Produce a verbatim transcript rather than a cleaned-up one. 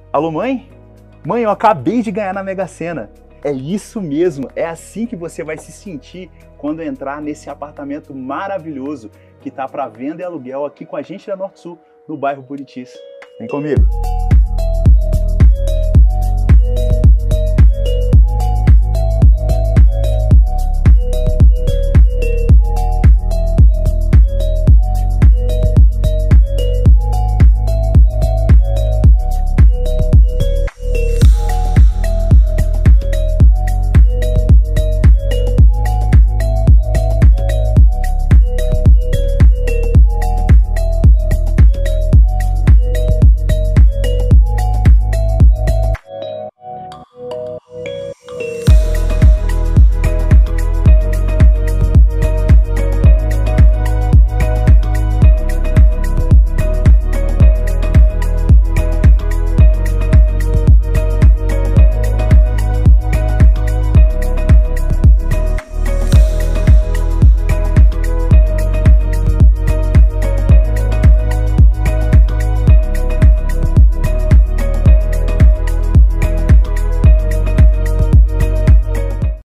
Alô, mãe? Mãe, eu acabei de ganhar na Mega Sena. É isso mesmo, é assim que você vai se sentir quando entrar nesse apartamento maravilhoso que está para venda e aluguel aqui com a gente da Norte Sul, no bairro Buritis. Vem comigo!